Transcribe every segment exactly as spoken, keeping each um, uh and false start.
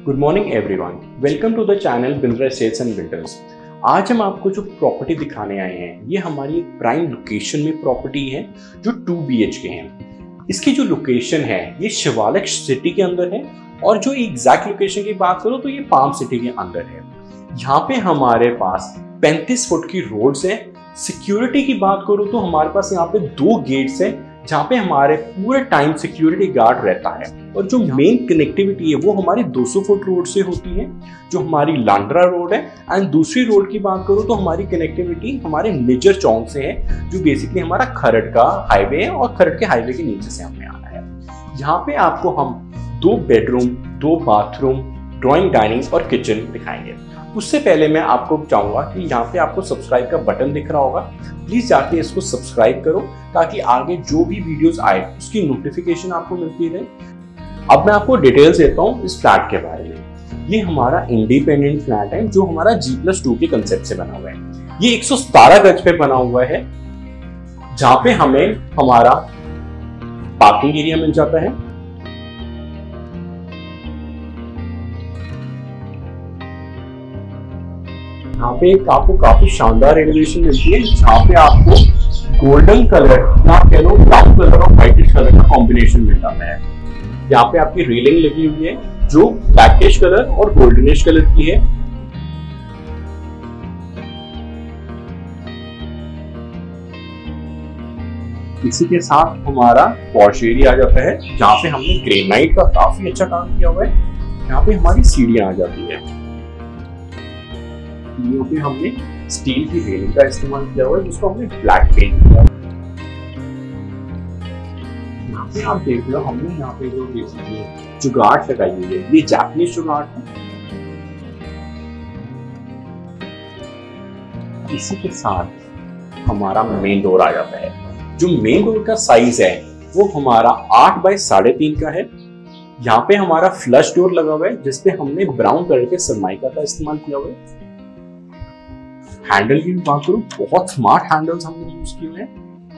Good morning everyone, welcome to the channel Bindra estates and builders. आज हम आपको जो प्रॉपर्टी दिखाने आए हैं, ये हमारी एक प्राइम लोकेशन में प्रॉपर्टी है जो टू बी एच के है। इसकी जो लोकेशन है ये शिवालिक सिटी के अंदर है और जो एग्जैक्ट लोकेशन की बात करो तो ये पाम सिटी के अंदर है। यहाँ पे हमारे पास पैंतीस फुट की रोड्स हैं। सिक्योरिटी की बात करूँ तो हमारे पास यहाँ पे दो गेट्स हैं जहाँ पे हमारे पूरे टाइम सिक्योरिटी गार्ड रहता है और जो मेन कनेक्टिविटी है वो हमारी दो सौ फुट रोड से होती है जो हमारी लांड्रा रोड है। एंड दूसरी रोड की बात करूँ तो हमारी कनेक्टिविटी हमारे निजर चौक से है जो बेसिकली हमारा खरड़ का हाईवे है और खरड़ के हाईवे के नीचे से हमें आना है। यहाँ पे आपको हम दो बेडरूम, दो बाथरूम, ड्राइंग, डाइनिंग और किचन दिखाएंगे। उससे पहले मैं आपको चाहूंगा कि यहाँ पे आपको सब्सक्राइब का बटन दिख रहा होगा, प्लीज जाके इसको सब्सक्राइब करो ताकि आगे जो भी वीडियोस आए उसकी नोटिफिकेशन आपको मिलती रहे। अब मैं आपको डिटेल्स देता हूँ इस फ्लैट के बारे में। ये हमारा इंडिपेंडेंट फ्लैट है जो हमारा जी प्लस टू के कंसेप्ट से बना हुआ है। ये एक सौ सतारह गज पे बना हुआ है जहाँ पे हमें हमारा पार्किंग एरिया मिल जाता है। यहाँ पे आपको काफी शानदार एलिवेशन मिलती है जहाँ पे आपको गोल्डन कलर या कह लो ब्राउन कलर और व्हाइटिश कलर का कॉम्बिनेशन मिल जाता है। यहाँ पे आपकी रेलिंग लगी हुई है जो ब्लैकिश कलर और गोल्डनिश कलर की है। इसी के साथ हमारा वॉश एरिया आ जाता है जहाँ पे हमने ग्रेनाइट का काफी अच्छा काम किया हुआ है। यहाँ पे हमारी सीढ़ियां आ जाती है। सीढ़ियों पे हमने स्टील की रेलिंग का इस्तेमाल किया हुआ है जिसको हमने ब्लैक पेंट किया है। यहाँ पे आप देख लो हमने यहाँ पे जो जुगाड़ लगाई हुई है ये जापानीज जुगाड़ है। इसी के साथ हमारा मेन डोर आ जाता है। जो मेन डोर का साइज है वो हमारा आठ बाई साढ़े तीन का है। यहाँ पे हमारा फ्लश डोर लगा हुआ है जिसपे हमने ब्राउन कलर के सरमाइका का इस्तेमाल किया हुआ है। हैंडल की बात करूं, बहुत स्मार्ट हैंडल्स हमने यूज किए हैं।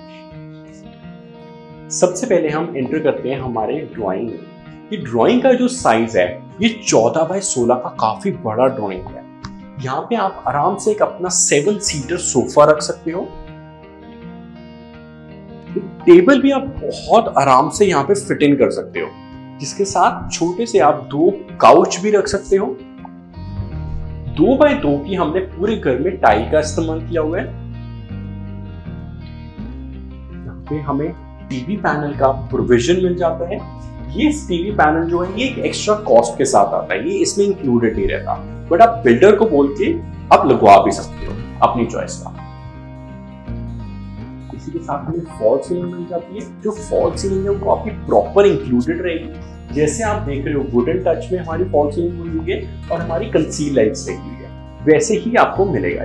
सबसे पहले हम एंटर करते हैं हमारे ड्राइंग में। ये ड्राइंग का जो साइज है ये चौदह बाई सोलह का काफी बड़ा ड्राइंग है। यहाँ पे आप आराम से एक अपना सेवन सीटर सोफा रख सकते हो। टेबल भी आप बहुत आराम से यहाँ पे फिट इन कर सकते हो जिसके साथ छोटे से आप दो काउच भी रख सकते हो। दो बाय दो की हमने पूरे घर में टाइल का इस्तेमाल किया हुआ है। यहाँ पे हमें टीवी पैनल का प्रोविजन मिल जाता है। ये टीवी पैनल जो है ये एक एक्स्ट्रा कॉस्ट के साथ आता है, ये इसमें इंक्लूडेड नहीं रहता, बट आप बिल्डर को बोल के आप लगवा भी सकते हो अपनी चॉइस का। इसी के साथ हमें फॉल सीलिंग मिल जाती है। जो फॉल सीलिंग है वो आपकी प्रॉपर इंक्लूडेड रहेगी। जैसे आप देख रहे हो वुडन टच में हमारी फॉल सीलिंग हुई हुई है और हमारी कंसील लाइट्स लगी हुई है, वैसे ही आपको मिलेगा।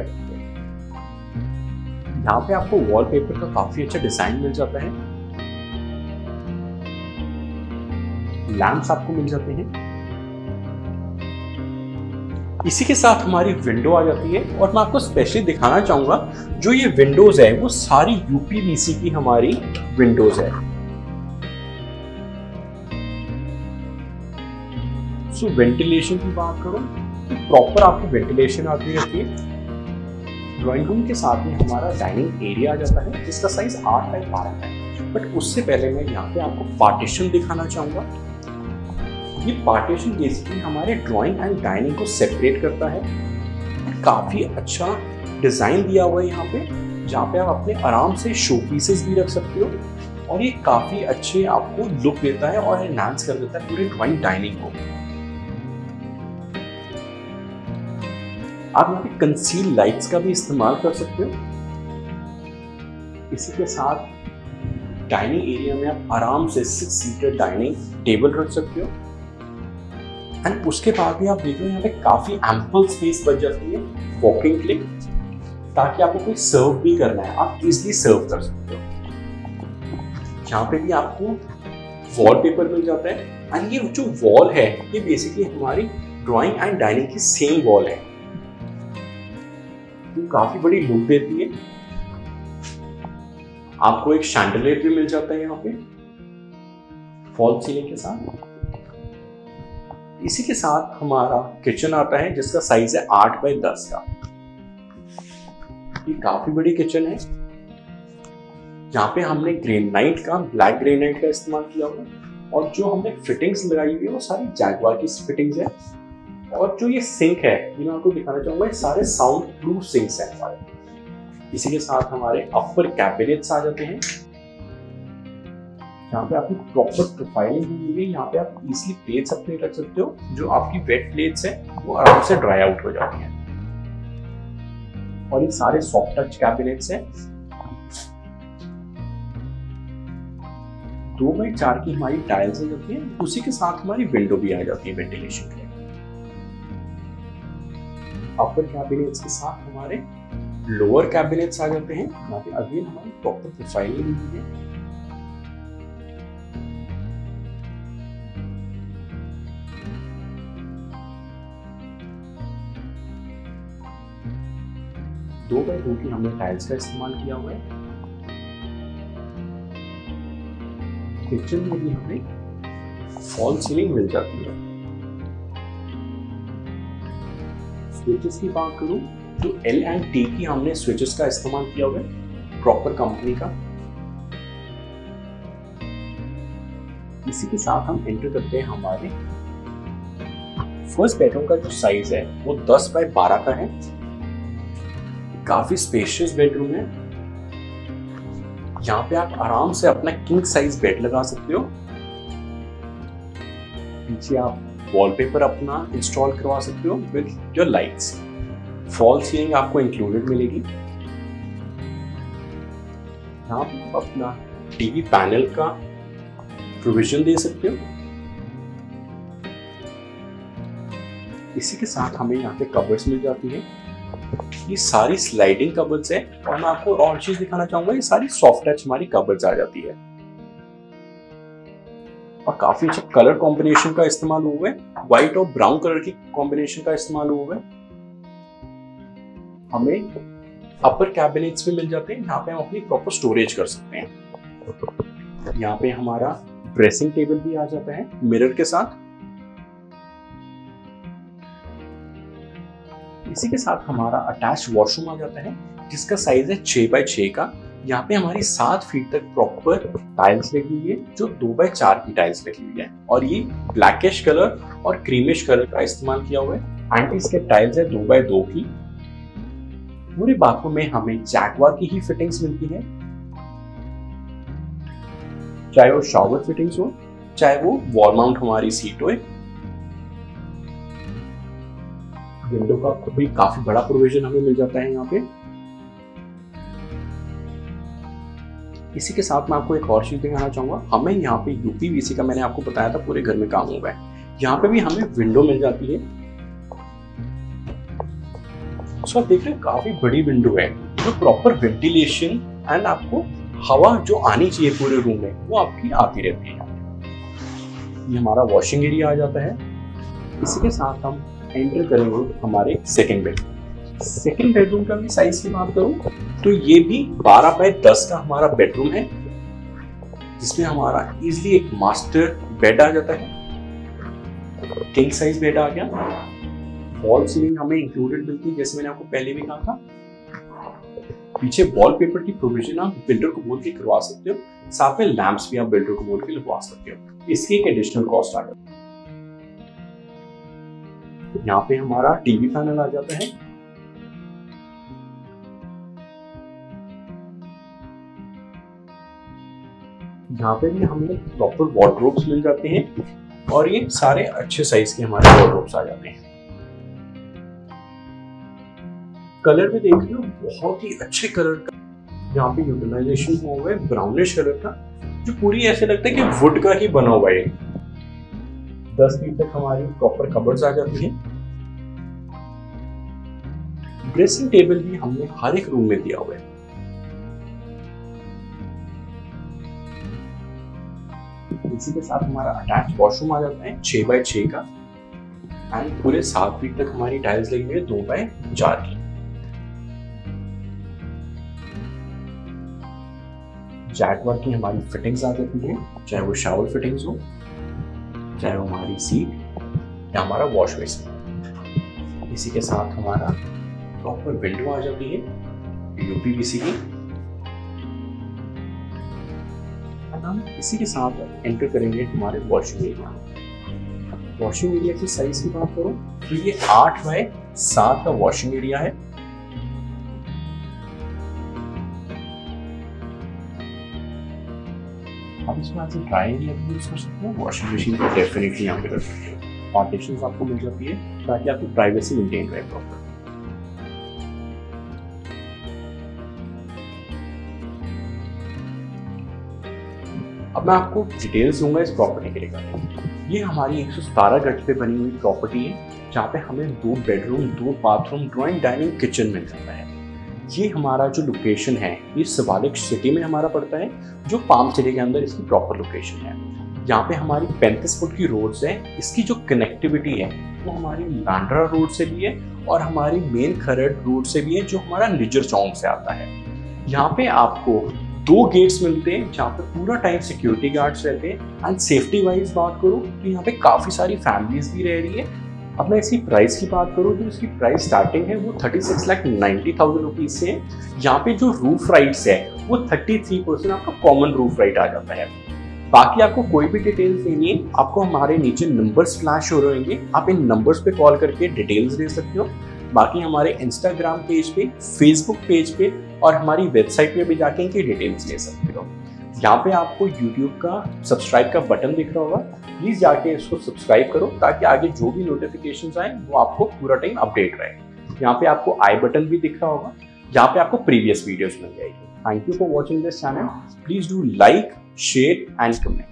यहाँ पे आपको वॉलपेपर का काफी अच्छा डिजाइन मिल जाता है। लैंप्स आपको मिल जाते हैं। इसी के साथ हमारी विंडो आ जाती है और मैं आपको स्पेशली दिखाना चाहूंगा जो ये विंडोज है वो सारी यूपीवीसी की हमारी विंडोज है। सो वेंटिलेशन की बात करो तो प्रॉपर आपको वेंटिलेशन आती रहती है। ड्राइंग रूम के साथ में हमारा डाइनिंग एरिया आ जाता है जिसका साइज आठ बाई बारह है। बट उससे पहले मैं यहाँ पे आपको पार्टीशन दिखाना चाहूंगा। ये पार्टीशन बेसिकली हमारे ड्राइंग एंड डाइनिंग को सेपरेट करता है। काफी अच्छा डिजाइन दिया हुआ है यहाँ पे जहाँ पे आप अपने आराम से शो पीसेस भी रख सकते हो और ये काफी अच्छे आपको लुक देता है और एनहांस कर देता है पूरे ड्राइंग डाइनिंग को। आप यहाँ पे कंसील लाइट्स का भी इस्तेमाल कर सकते हो। इसी के साथ डाइनिंग एरिया में आप आराम से सिक्स सीटर डाइनिंग टेबल रख सकते हो। एंड उसके बाद भी आप देख रहे हो यहाँ पे काफी एम्पल स्पेस बच जाती है वॉकिंग के लिए, ताकि आपको कोई सर्व भी करना है आप इजिली सर्व कर सकते हो। यहाँ पे भी आपको वॉलपेपर मिल जाता है। एंड ये जो वॉल है ये बेसिकली हमारी ड्राइंग एंड डाइनिंग की सेम वॉल है, तो काफी बड़ी लुक देती है। आपको एक शैंडलियर भी मिल जाता है यहाँ पे फॉल सीलिंग के साथ। इसी के साथ हमारा किचन आता है जिसका साइज है आठ बाई दस का। ये काफी बड़ी किचन है। यहाँ पे हमने ग्रेनाइट का ब्लैक ग्रेनाइट का इस्तेमाल किया हुआ है और जो हमने फिटिंग्स लगाई हुई है वो सारी जैगवार की फिटिंग्स है। और जो ये सिंक है ये मैं आपको दिखाना चाहूंगा, ये सारे साउंड प्रूफ सिंक्स हैं हमारे। इसी के साथ हमारे अपर कैबिनेट्स आ जाते हैं। यहाँ पे आपकी प्रॉपर प्रोफाइलिंग हुई है। यहाँ पे आप इजिली प्लेट्स अपने रख सकते हो। जो आपकी वेट प्लेट्स है वो आराम से ड्राई आउट हो जाती हैं। और ये सारे सॉफ्ट टच कैबिनेट्स हैं। दो बाई चार की हमारी टाइल्स आ जाती है। उसी के साथ हमारी विंडो भी आ जाती है वेंटिलेशन के लिए। अपर कैबिनेट्स के साथ हमारे लोअर कैबिनेट्स आ जाते हैं। यहाँ पे अगेन हमारी प्रॉपर प्रोफाइलिंग हुई है। दो बाई दो की हमने टाइल्स का इस्तेमाल किया हुआ है। किचन में भी हमें फॉल सीलिंग मिल जाती है। स्विचेस की बात करूं तो एल एंड टी की हमने स्विचेस का इस्तेमाल किया हुआ है, प्रॉपर कंपनी का। इसी के साथ हम एंटर करते हैं हमारे फर्स्ट बेडरूम का जो साइज है वो दस बाई बारह का है। काफी स्पेशियस बेडरूम है। यहाँ पे आप आराम से अपना किंग साइज बेड लगा सकते हो। पीछे आप वॉलपेपर अपना इंस्टॉल करवा सकते हो with your lights. False ceiling आपको इंक्लूडेड मिलेगी। यहाँ पे आप अपना टीवी पैनल का प्रोविजन दे सकते हो। इसी के साथ हमें यहाँ पे कबर्ड्स मिल जाती है। ये सारी स्लाइडिंग कबर्ड्स है। और मैं आपको और चीज दिखाना चाहूंगा, ये सारी सॉफ्ट टच हमारी कबर्ड्स आ जाती है। और काफी अच्छा कलर कॉम्बिनेशन का इस्तेमाल हुआ है। व्हाइट और ब्राउन कलर की कॉम्बिनेशन का इस्तेमाल हुआ है। हमें अपर कैबिनेट्स भी मिल जाते हैं। यहाँ पे हम अपनी प्रॉपर स्टोरेज कर सकते हैं। यहाँ पे हमारा ड्रेसिंग टेबल भी आ जाता है मिरर के साथ। इसी के साथ हमारा अटैच वॉशरूम आ जाता है जिसका साइज है छह बाई छह का। यहाँ पे हमारी सात फीट तक प्रॉपर टाइल्स लगी हुई है जो दो बाई चार की टाइल्स लगी हुई है। और ये ब्लैकिश कलर और क्रीमिश कलर का इस्तेमाल किया हुआ है। एंटी स्केप टाइल्स है दो बाई दो की। पूरे बाथरूम में हमें जैगवार की ही फिटिंग्स मिलती है, चाहे वो शावर फिटिंग्स हो चाहे वो वॉल माउंट हमारी सीट हो। विंडो का भी काफी बड़ा प्रोविजन हमें मिल जाता है यहाँ पे। इसी के साथ मैं आपको एक और चीज दिखाना चाहूंगा। हमें यहाँ पे यूपीवीसी का मैंने आपको बताया था पूरे घर में काम हुआ है। यहाँ पे भी हमें विंडो मिल जाती है। सो आप देख रहे हैं काफी बड़ी विंडो है जो प्रॉपर वेंटिलेशन एंड आपको हवा जो आनी चाहिए पूरे रूम में वो आपकी आती रहती है। ये हमारा वॉशिंग एरिया आ जाता है। इसी के साथ हम एंटर करेंगे हमारे सेकंड बेडरूम। सेकंड बेडरूम का भी साइज की बात करूं तो ये भी बारह बाई दस का हमारा बेडरूम है जिसमें हमारा इजिली एक मास्टर बेड आ जाता है। किंग साइज बेड आ गया। वॉल सीलिंग हमें इंक्लूडेड मिलती है जैसे मैंने आपको पहले भी कहा था। पीछे वॉलपेपर की प्रोविजन आप बिल्डर को बोल के करवा सकते हो। साथ में लैंप्स भी आप बिल्डर को बोल के लगवा सकते हो। इसकी एक एडिशनल कॉस्ट आ जाती है। यहाँ पे हमारा टीवी पैनल आ जाता है। यहाँ पे भी हमें प्रॉपर वार्डरोब्स मिल जाते हैं और ये सारे अच्छे साइज के हमारे वार्डरोब्स आ जाते हैं। कलर भी देख रहे हो बहुत ही अच्छे कलर का यहाँ पे यूटिलाइजेशन हुआ है, ब्राउनिश कलर का जो पूरी ऐसे लगता है कि वुड का ही बना हुआ है। दस फीट तक हमारी प्रॉपर कबर्ड्स आ जाती है। ड्रेसिंग टेबल भी हमने हर एक रूम में दिया हुआ है। इसी के साथ हमारा अटैच वॉशरूम आ जाता है छह बाई छह का एंड पूरे सात फीट तक हमारी टाइल्स लगी हुई है दो बाई चार की। जैगवार की हमारी फिटिंग्स आ जाती है, चाहे वो शावर फिटिंग्स हो चाहे वो हमारी सीट ये हमारा वॉश बेसिन। इसी के साथ हमारा प्रॉपर विंडो आ जाती है यूपीवीसी की। हम इसी के साथ एंटर करेंगे हमारे वॉशिंग एरिया। वॉशिंग एरिया की साइज की बात करूं तो ये आठ बाय सात का वॉशिंग एरिया है। आप इसमें आज ड्राई एरिया भी यूज कर सकते हैं। वॉशिंग मशीन को डेफिनेटली यहाँ पे कर सकते हैं। पार्टीशंस आपको मिल जाती है ताकि आपकी प्राइवेसी मेंटेन रहे प्रॉपर। अब मैं आपको डिटेल्स दूंगा इस प्रॉपर्टी के रिगार्डिंग। ये हमारी एक सौ सतारह गज पे बनी हुई प्रॉपर्टी है जहाँ पे हमें दो बेडरूम, दो बाथरूम, ड्राइंग, डाइनिंग, किचन मिल जाता है। ये हमारा जो लोकेशन है ये शिवालिक सिटी में हमारा पड़ता है, जो पाम सिटी के अंदर इसकी प्रॉपर लोकेशन है। यहाँ पे हमारी पैंतीस फुट की रोड्स है। इसकी जो कनेक्टिविटी है वो हमारी लांड्रा रोड से भी है और हमारी मेन खरड़ रोड से भी है, जो हमारा निजर चौक से आता है। यहाँ पे आपको दो गेट्स मिलते हैं जहाँ पे पूरा टाइम सिक्योरिटी गार्ड्स रहते हैं। एंड सेफ्टी वाइज बात करूँ तो यहाँ पे काफ़ी सारी फैमिलीज भी रह रही है। अब मैं इसकी प्राइस की बात करूँ तो इसकी प्राइस स्टार्टिंग है वो thirty six lakh ninety thousand rupees से है। यहाँ पे जो रूफ राइट्स है वो थर्टी थ्री परसेंट आपका कॉमन रूफ राइट आ जाता है। बाकी आपको कोई भी डिटेल्स लेनी है, आपको हमारे नीचे नंबर्स फ्लैश हो रहेंगे, आप इन नंबर्स पे कॉल करके डिटेल्स ले सकते हो। बाकी हमारे इंस्टाग्राम पेज पे, फेसबुक पेज पे और हमारी वेबसाइट पे भी जाके इनकी डिटेल्स ले सकते हो। यहाँ पे आपको यूट्यूब का सब्सक्राइब का बटन दिख रहा होगा, प्लीज जाके इसको सब्सक्राइब करो ताकि आगे जो भी नोटिफिकेशंस आए वो आपको पूरा टाइम अपडेट रहे। यहाँ पे आपको आई बटन भी दिख रहा होगा, यहाँ पे आपको प्रीवियस वीडियोस मिल जाएगी। Thank you for watching this channel. Please do like, share and comment.